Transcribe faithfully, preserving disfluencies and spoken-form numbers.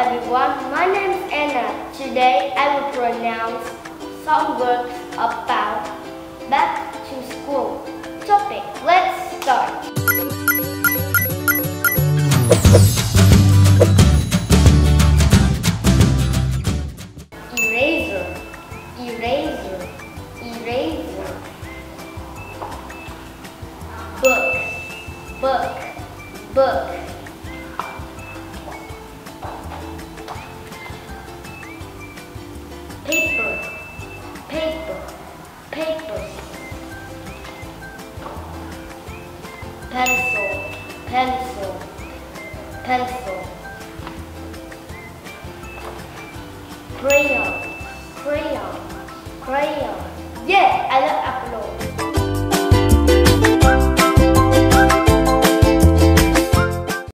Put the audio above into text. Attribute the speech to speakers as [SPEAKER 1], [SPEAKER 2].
[SPEAKER 1] everyone, my name is Anna. Today I will pronounce some words about back to school. Topic, let's start. Eraser, eraser, eraser. Book, book, book. Paper, paper, paper. Pencil, pencil, pencil. Crayon, crayon, crayon. Yeah, I love apple.